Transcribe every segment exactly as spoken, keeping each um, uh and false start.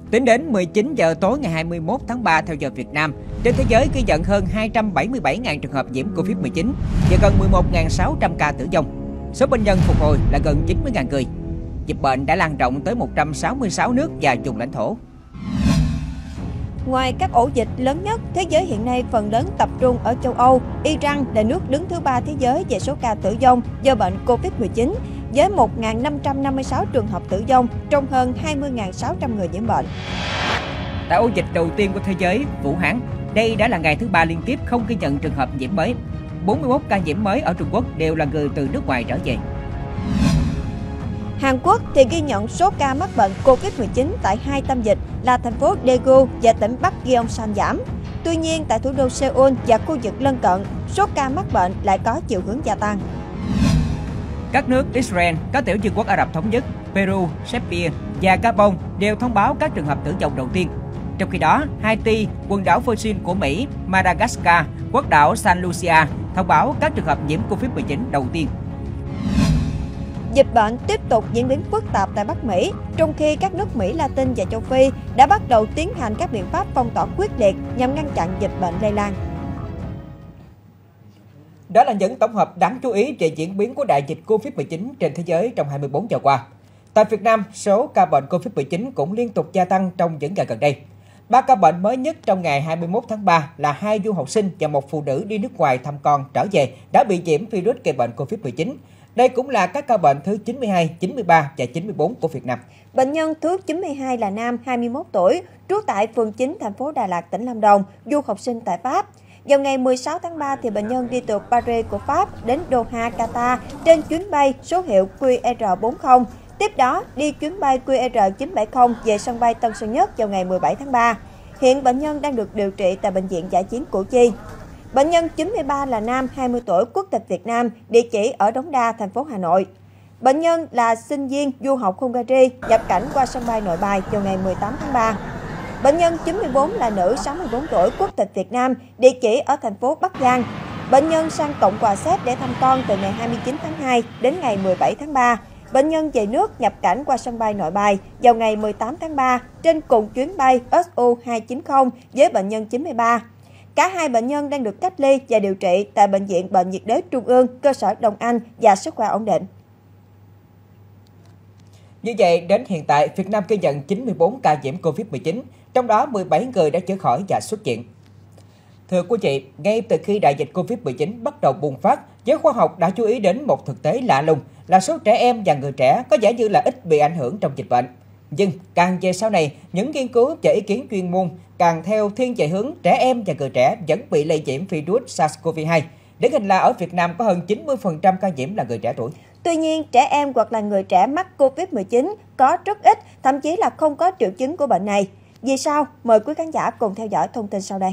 Tính đến mười chín giờ tối ngày hai mươi mốt tháng ba theo giờ Việt Nam, trên thế giới ghi nhận hơn hai trăm bảy mươi bảy nghìn trường hợp nhiễm Covid mười chín và gần mười một nghìn sáu trăm ca tử vong. Số bệnh nhân phục hồi là gần chín mươi nghìn người. Dịch bệnh đã lan rộng tới một trăm sáu mươi sáu nước và vùng lãnh thổ. Ngoài các ổ dịch lớn nhất, thế giới hiện nay phần lớn tập trung ở châu Âu. Iran là nước đứng thứ ba thế giới về số ca tử vong do bệnh Covid mười chín, với một nghìn năm trăm năm mươi sáu trường hợp tử vong trong hơn hai mươi nghìn sáu trăm người nhiễm bệnh. Tại ổ dịch đầu tiên của thế giới, Vũ Hán, đây đã là ngày thứ ba liên tiếp không ghi nhận trường hợp nhiễm mới. bốn mươi mốt ca nhiễm mới ở Trung Quốc đều là người từ nước ngoài trở về. Hàn Quốc thì ghi nhận số ca mắc bệnh Covid mười chín tại hai tâm dịch là thành phố Daegu và tỉnh Bắc Gyeongsang giảm. Tuy nhiên, tại thủ đô Seoul và khu vực lân cận, số ca mắc bệnh lại có chiều hướng gia tăng. Các nước Israel, các tiểu vương quốc Ả Rập Thống Nhất, Peru, Serbia và Gabon đều thông báo các trường hợp tử vong đầu tiên. Trong khi đó, Haiti, quần đảo Virgin của Mỹ, Madagascar, quốc đảo San Lucia thông báo các trường hợp nhiễm Covid mười chín đầu tiên. Dịch bệnh tiếp tục diễn biến phức tạp tại Bắc Mỹ, trong khi các nước Mỹ Latin và châu Phi đã bắt đầu tiến hành các biện pháp phong tỏa quyết liệt nhằm ngăn chặn dịch bệnh lây lan. Đó là những tổng hợp đáng chú ý về diễn biến của đại dịch Covid mười chín trên thế giới trong hai mươi bốn giờ qua. Tại Việt Nam, số ca bệnh Covid mười chín cũng liên tục gia tăng trong những ngày gần đây. Ba ca bệnh mới nhất trong ngày hai mươi mốt tháng ba là hai du học sinh và một phụ nữ đi nước ngoài thăm con trở về đã bị nhiễm virus gây bệnh Covid mười chín. Đây cũng là các ca bệnh thứ chín mươi hai, chín mươi ba và chín mươi bốn của Việt Nam. Bệnh nhân thứ chín mươi hai là nam, hai mươi mốt tuổi, trú tại phường chín, thành phố Đà Lạt, tỉnh Lâm Đồng, du học sinh tại Pháp. Vào ngày mười sáu tháng ba, thì bệnh nhân đi từ Paris của Pháp đến Doha, Qatar trên chuyến bay số hiệu Q R bốn mươi. Tiếp đó, đi chuyến bay Q R chín bảy không về sân bay Tân Sơn Nhất vào ngày mười bảy tháng ba. Hiện bệnh nhân đang được điều trị tại Bệnh viện Dã chiến Củ Chi. Bệnh nhân chín mươi ba là nam, hai mươi tuổi, quốc tịch Việt Nam, địa chỉ ở Đống Đa, thành phố Hà Nội. Bệnh nhân là sinh viên du học Hungary, nhập cảnh qua sân bay Nội Bài vào ngày mười tám tháng ba. Bệnh nhân chín mươi bốn là nữ, sáu mươi bốn tuổi, quốc tịch Việt Nam, địa chỉ ở thành phố Bắc Giang. Bệnh nhân sang Cộng hòa Séc để thăm con từ ngày hai mươi chín tháng hai đến ngày mười bảy tháng ba. Bệnh nhân về nước nhập cảnh qua sân bay Nội Bài vào ngày mười tám tháng ba trên cùng chuyến bay S U hai chín không với bệnh nhân chín mươi ba. Cả hai bệnh nhân đang được cách ly và điều trị tại Bệnh viện Bệnh nhiệt đới Trung ương, cơ sở Đông Anh và sức khỏe ổn định. Như vậy, đến hiện tại, Việt Nam ghi nhận chín mươi bốn ca nhiễm Covid mười chín, trong đó mười bảy người đã chữa khỏi và xuất viện. Thưa quý vị, ngay từ khi đại dịch Covid mười chín bắt đầu bùng phát, giới khoa học đã chú ý đến một thực tế lạ lùng là số trẻ em và người trẻ có vẻ như là ít bị ảnh hưởng trong dịch bệnh. Nhưng càng về sau này, những nghiên cứu và ý kiến chuyên môn càng theo thiên về hướng trẻ em và người trẻ vẫn bị lây nhiễm virus SARS-xê o vê hai. Điển hình là ở Việt Nam có hơn chín mươi phần trăm ca nhiễm là người trẻ tuổi. Tuy nhiên, trẻ em hoặc là người trẻ mắc Covid mười chín có rất ít, thậm chí là không có triệu chứng của bệnh này. Vì sao? Mời quý khán giả cùng theo dõi thông tin sau đây.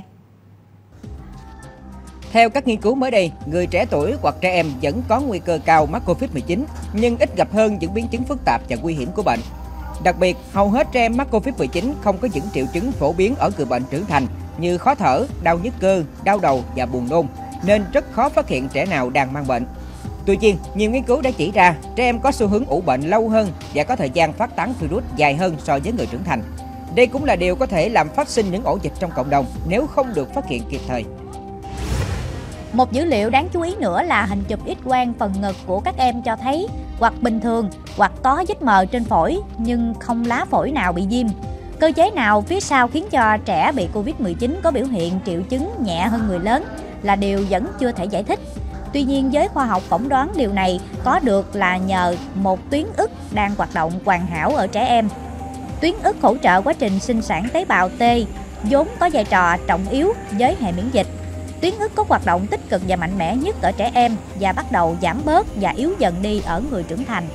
Theo các nghiên cứu mới đây, người trẻ tuổi hoặc trẻ em vẫn có nguy cơ cao mắc Covid mười chín, nhưng ít gặp hơn những biến chứng phức tạp và nguy hiểm của bệnh. Đặc biệt, hầu hết trẻ em mắc Covid mười chín không có những triệu chứng phổ biến ở người bệnh trưởng thành như khó thở, đau nhức cơ, đau đầu và buồn nôn, nên rất khó phát hiện trẻ nào đang mang bệnh. Tuy nhiên, nhiều nghiên cứu đã chỉ ra trẻ em có xu hướng ủ bệnh lâu hơn và có thời gian phát tán virus dài hơn so với người trưởng thành. Đây cũng là điều có thể làm phát sinh những ổ dịch trong cộng đồng nếu không được phát hiện kịp thời. Một dữ liệu đáng chú ý nữa là hình chụp X quang phần ngực của các em cho thấy hoặc bình thường hoặc có vết mờ trên phổi nhưng không lá phổi nào bị viêm. Cơ chế nào phía sau khiến cho trẻ bị Covid mười chín có biểu hiện triệu chứng nhẹ hơn người lớn là điều vẫn chưa thể giải thích. Tuy nhiên, giới khoa học phỏng đoán điều này có được là nhờ một tuyến ức đang hoạt động hoàn hảo ở trẻ em. Tuyến ức hỗ trợ quá trình sinh sản tế bào T, vốn có vai trò trọng yếu với hệ miễn dịch. Tuyến ức có hoạt động tích cực và mạnh mẽ nhất ở trẻ em và bắt đầu giảm bớt và yếu dần đi ở người trưởng thành.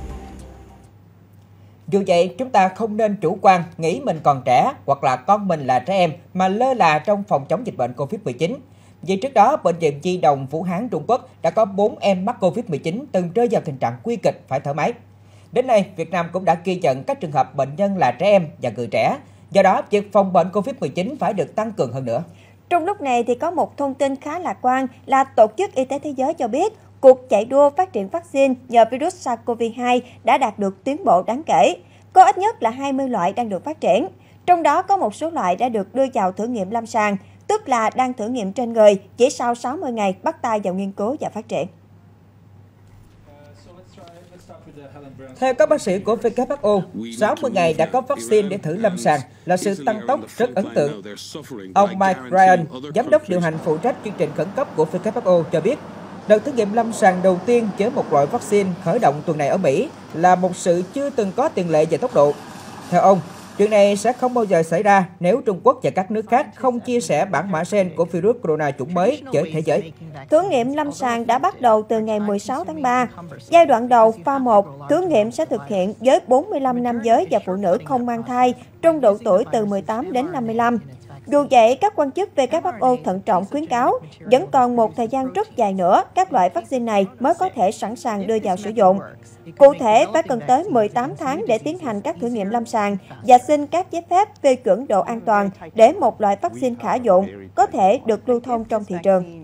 Dù vậy, chúng ta không nên chủ quan nghĩ mình còn trẻ hoặc là con mình là trẻ em mà lơ là trong phòng chống dịch bệnh Covid mười chín. Vì trước đó, Bệnh viện Nhi đồng Vũ Hán Trung Quốc đã có bốn em mắc Covid mười chín từng rơi vào tình trạng nguy kịch phải thở máy. Đến nay, Việt Nam cũng đã ghi nhận các trường hợp bệnh nhân là trẻ em và người trẻ. Do đó, việc phòng bệnh Covid mười chín phải được tăng cường hơn nữa. Trong lúc này thì có một thông tin khá lạc quan là Tổ chức Y tế Thế giới cho biết cuộc chạy đua phát triển vaccine nhờ virus SARS-xê o vê hai đã đạt được tiến bộ đáng kể. Có ít nhất là hai mươi loại đang được phát triển. Trong đó có một số loại đã được đưa vào thử nghiệm lâm sàng, tức là đang thử nghiệm trên người, chỉ sau sáu mươi ngày bắt tay vào nghiên cứu và phát triển. Theo các bác sĩ của W H O, sáu mươi ngày đã có vaccine để thử lâm sàng là sự tăng tốc rất ấn tượng. Ông Mike Ryan, giám đốc điều hành phụ trách chương trình khẩn cấp của W H O cho biết, đợt thử nghiệm lâm sàng đầu tiên với một loại vaccine khởi động tuần này ở Mỹ là một sự chưa từng có tiền lệ về tốc độ. Theo ông, chuyện này sẽ không bao giờ xảy ra nếu Trung Quốc và các nước khác không chia sẻ bản mã gen của virus corona chủng mới với thế giới. Thử nghiệm lâm sàng đã bắt đầu từ ngày mười sáu tháng ba. Giai đoạn đầu pha một, thử nghiệm sẽ thực hiện với bốn mươi lăm nam giới và phụ nữ không mang thai trong độ tuổi từ mười tám đến năm mươi lăm. Dù vậy, các quan chức W H O thận trọng khuyến cáo vẫn còn một thời gian rất dài nữa các loại vaccine này mới có thể sẵn sàng đưa vào sử dụng. Cụ thể, phải cần tới mười tám tháng để tiến hành các thử nghiệm lâm sàng và xin các giấy phép phê chuẩn độ an toàn để một loại vaccine khả dụng có thể được lưu thông trong thị trường.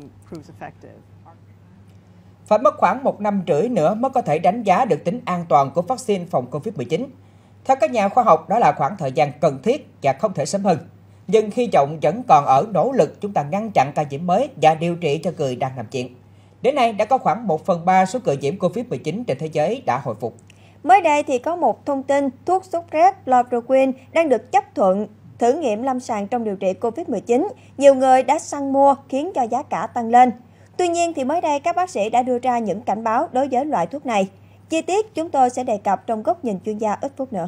Phải mất khoảng một năm rưỡi nữa mới có thể đánh giá được tính an toàn của vaccine phòng Covid mười chín. Theo các nhà khoa học, đó là khoảng thời gian cần thiết và không thể sớm hơn. Nhưng hy vọng vẫn còn ở nỗ lực chúng ta ngăn chặn ca nhiễm mới và điều trị cho người đang nằm viện. Đến nay đã có khoảng một phần ba số người nhiễm Covid mười chín trên thế giới đã hồi phục. Mới đây thì có một thông tin thuốc sốt rét chloroquine đang được chấp thuận thử nghiệm lâm sàng trong điều trị Covid mười chín. Nhiều người đã săn mua khiến cho giá cả tăng lên. Tuy nhiên thì mới đây các bác sĩ đã đưa ra những cảnh báo đối với loại thuốc này. Chi tiết chúng tôi sẽ đề cập trong góc nhìn chuyên gia ít phút nữa.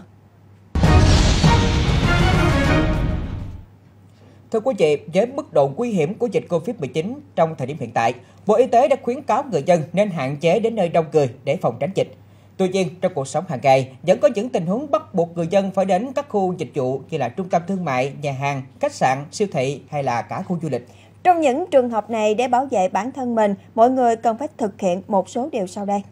Thưa quý vị, với mức độ nguy hiểm của dịch Covid mười chín trong thời điểm hiện tại, Bộ Y tế đã khuyến cáo người dân nên hạn chế đến nơi đông người để phòng tránh dịch. Tuy nhiên, trong cuộc sống hàng ngày, vẫn có những tình huống bắt buộc người dân phải đến các khu dịch vụ như là trung tâm thương mại, nhà hàng, khách sạn, siêu thị hay là cả khu du lịch. Trong những trường hợp này, để bảo vệ bản thân mình, mọi người cần phải thực hiện một số điều sau đây.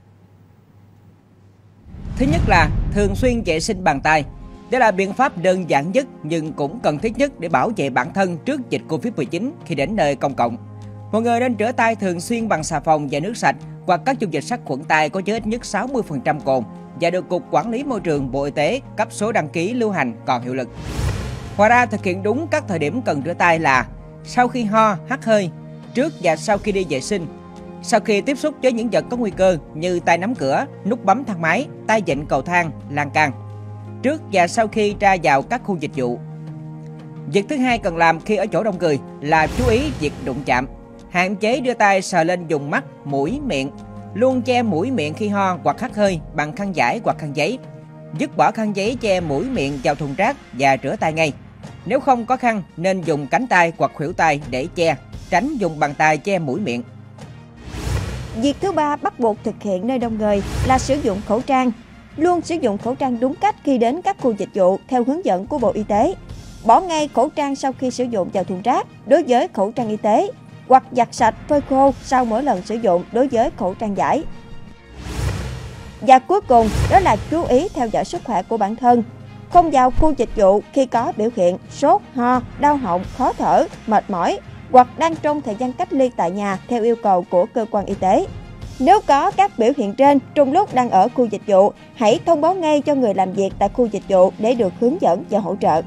Thứ nhất là thường xuyên vệ sinh bàn tay. Đây là biện pháp đơn giản nhất nhưng cũng cần thiết nhất để bảo vệ bản thân trước dịch Covid mười chín khi đến nơi công cộng. Mọi người nên rửa tay thường xuyên bằng xà phòng và nước sạch hoặc các dung dịch sát khuẩn tay có chứa ít nhất sáu mươi phần trăm cồn và được Cục Quản lý Môi trường Bộ Y tế cấp số đăng ký lưu hành còn hiệu lực. Ngoài ra, thực hiện đúng các thời điểm cần rửa tay là sau khi ho, hắt hơi, trước và sau khi đi vệ sinh, sau khi tiếp xúc với những vật có nguy cơ như tay nắm cửa, nút bấm thang máy, tay vịn cầu thang, lan can, trước và sau khi ra vào các khu dịch vụ. Việc thứ hai cần làm khi ở chỗ đông người là chú ý việc đụng chạm, hạn chế đưa tay sờ lên vùng mắt, mũi, miệng, luôn che mũi miệng khi ho hoặc hắt hơi bằng khăn vải hoặc khăn giấy. Dứt bỏ khăn giấy che mũi miệng vào thùng rác và rửa tay ngay. Nếu không có khăn nên dùng cánh tay hoặc khuỷu tay để che, tránh dùng bàn tay che mũi miệng. Việc thứ ba bắt buộc thực hiện nơi đông người là sử dụng khẩu trang. Luôn sử dụng khẩu trang đúng cách khi đến các khu dịch vụ theo hướng dẫn của Bộ Y tế. Bỏ ngay khẩu trang sau khi sử dụng vào thùng rác đối với khẩu trang y tế, hoặc giặt sạch phơi khô sau mỗi lần sử dụng đối với khẩu trang vải. Và cuối cùng đó là chú ý theo dõi sức khỏe của bản thân. Không vào khu dịch vụ khi có biểu hiện sốt, ho, đau họng, khó thở, mệt mỏi hoặc đang trong thời gian cách ly tại nhà theo yêu cầu của cơ quan y tế. Nếu có các biểu hiện trên trong lúc đang ở khu dịch vụ, hãy thông báo ngay cho người làm việc tại khu dịch vụ để được hướng dẫn và hỗ trợ.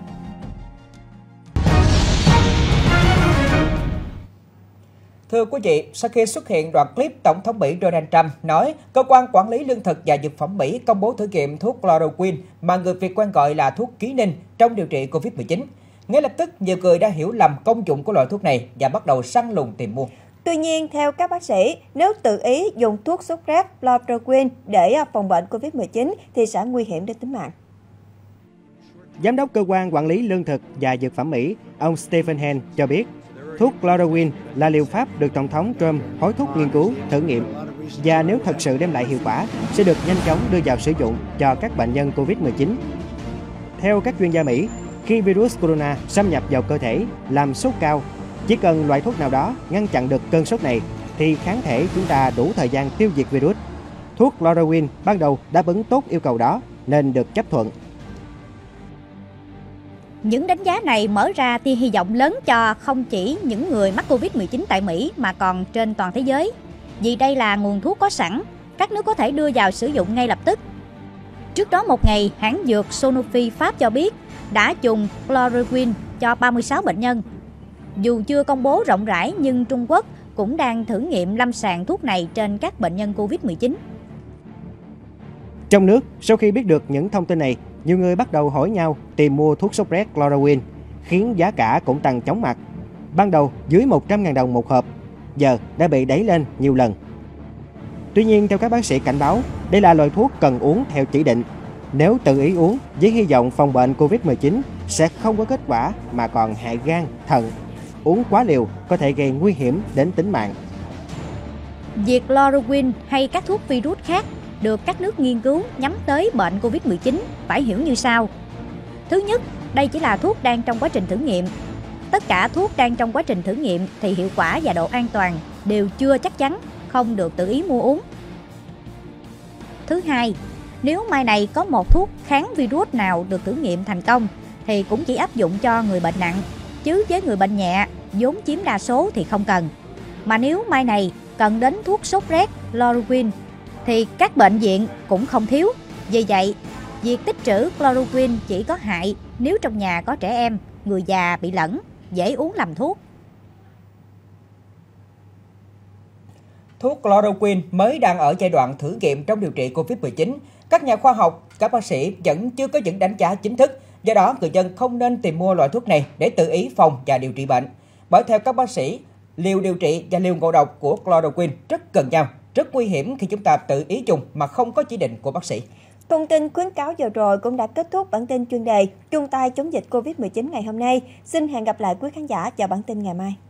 Thưa quý vị, sau khi xuất hiện đoạn clip Tổng thống Mỹ Donald Trump nói Cơ quan Quản lý Lương thực và Dược phẩm Mỹ công bố thử nghiệm thuốc chloroquine mà người Việt quen gọi là thuốc ký ninh trong điều trị Covid mười chín, ngay lập tức nhiều người đã hiểu lầm công dụng của loại thuốc này và bắt đầu săn lùng tìm mua. Tuy nhiên, theo các bác sĩ, nếu tự ý dùng thuốc sốt rét chloroquine để phòng bệnh Covid mười chín thì sẽ nguy hiểm đến tính mạng. Giám đốc Cơ quan Quản lý Lương thực và Dược phẩm Mỹ, ông Stephen Hahn cho biết, thuốc chloroquine là liệu pháp được Tổng thống Trump hối thúc nghiên cứu, thử nghiệm và nếu thật sự đem lại hiệu quả, sẽ được nhanh chóng đưa vào sử dụng cho các bệnh nhân Covid mười chín. Theo các chuyên gia Mỹ, khi virus corona xâm nhập vào cơ thể, làm sốt cao, chỉ cần loại thuốc nào đó ngăn chặn được cơn sốt này, thì kháng thể chúng ta đủ thời gian tiêu diệt virus. Thuốc chloroquine ban đầu đáp ứng tốt yêu cầu đó, nên được chấp thuận. Những đánh giá này mở ra tia hy vọng lớn cho không chỉ những người mắc Covid mười chín tại Mỹ mà còn trên toàn thế giới. Vì đây là nguồn thuốc có sẵn, các nước có thể đưa vào sử dụng ngay lập tức. Trước đó một ngày, hãng dược Sanofi Pháp cho biết đã dùng chloroquine cho ba mươi sáu bệnh nhân. Dù chưa công bố rộng rãi nhưng Trung Quốc cũng đang thử nghiệm lâm sàng thuốc này trên các bệnh nhân Covid mười chín. Trong nước, sau khi biết được những thông tin này, nhiều người bắt đầu hỏi nhau tìm mua thuốc sốt rét chloroquine, khiến giá cả cũng tăng chóng mặt. Ban đầu dưới một trăm nghìn đồng một hộp, giờ đã bị đẩy lên nhiều lần. Tuy nhiên, theo các bác sĩ cảnh báo, đây là loại thuốc cần uống theo chỉ định. Nếu tự ý uống với hy vọng phòng bệnh Covid mười chín sẽ không có kết quả mà còn hại gan, thận. Uống quá liều có thể gây nguy hiểm đến tính mạng. Việc chloroquine hay các thuốc virus khác được các nước nghiên cứu nhắm tới bệnh Covid mười chín phải hiểu như sau. Thứ nhất, đây chỉ là thuốc đang trong quá trình thử nghiệm. Tất cả thuốc đang trong quá trình thử nghiệm thì hiệu quả và độ an toàn đều chưa chắc chắn, không được tự ý mua uống. Thứ hai, nếu mai này có một thuốc kháng virus nào được thử nghiệm thành công thì cũng chỉ áp dụng cho người bệnh nặng, chứ với người bệnh nhẹ vốn chiếm đa số thì không cần. Mà nếu mai này cần đến thuốc sốt rét chloroquine thì các bệnh viện cũng không thiếu. Vì vậy, việc tích trữ chloroquine chỉ có hại nếu trong nhà có trẻ em, người già bị lẫn, dễ uống lầm thuốc. Thuốc chloroquine mới đang ở giai đoạn thử nghiệm trong điều trị Covid mười chín. Các nhà khoa học, các bác sĩ vẫn chưa có những đánh giá chính thức. Do đó, người dân không nên tìm mua loại thuốc này để tự ý phòng và điều trị bệnh. Bởi theo các bác sĩ, liều điều trị và liều ngộ độc của chloroquine rất gần nhau, rất nguy hiểm khi chúng ta tự ý dùng mà không có chỉ định của bác sĩ. Thông tin khuyến cáo vừa rồi cũng đã kết thúc bản tin chuyên đề chung tay chống dịch Covid mười chín ngày hôm nay. Xin hẹn gặp lại quý khán giả vào bản tin ngày mai.